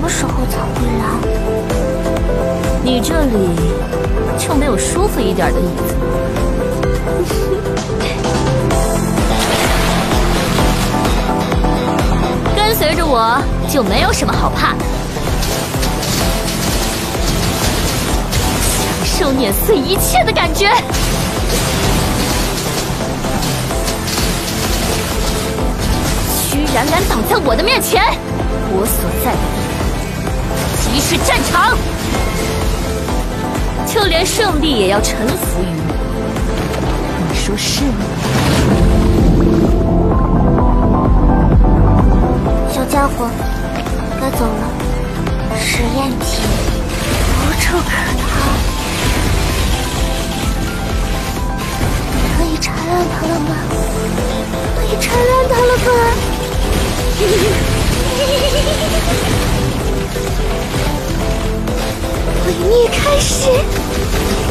时候才会来？ 你这里就没有舒服一点的椅子？跟随着我就没有什么好怕的。享受碾碎一切的感觉。居然敢挡在我的面前！我所在的地方即是战场，就连胜利也要臣服于我。你说是吗？ 小家伙，该走了。实验体无处可逃，可以缠烂他了吗？可以缠烂他了吧？毁灭开始。